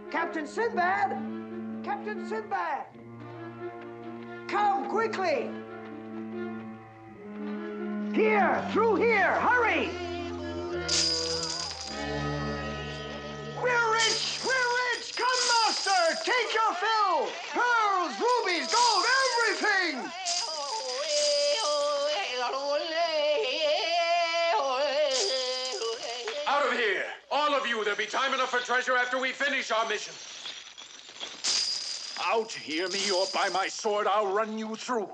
Captain Sinbad! Captain Sinbad! Come quickly! Here! Through here! Hurry! We're rich! We're rich! Come, master! Take your fill! Pearls, rubies, gold, everything! Out of here! All of you! There'll be time enough for treasure after we finish our mission. Out, hear me, or by my sword I'll run you through.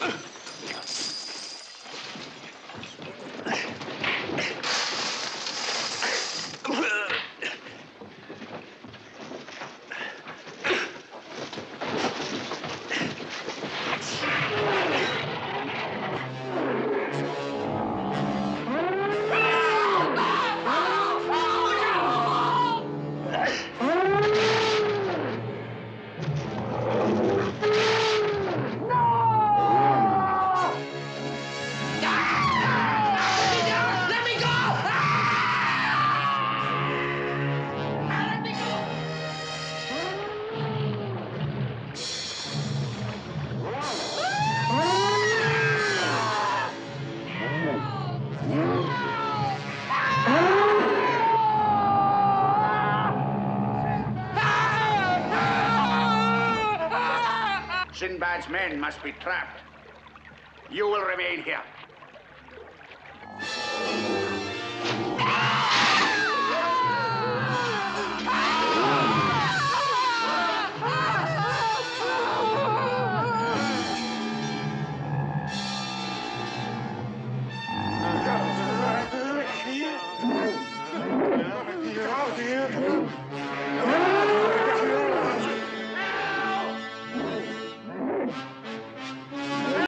Sinbad's men must be trapped. You will remain here.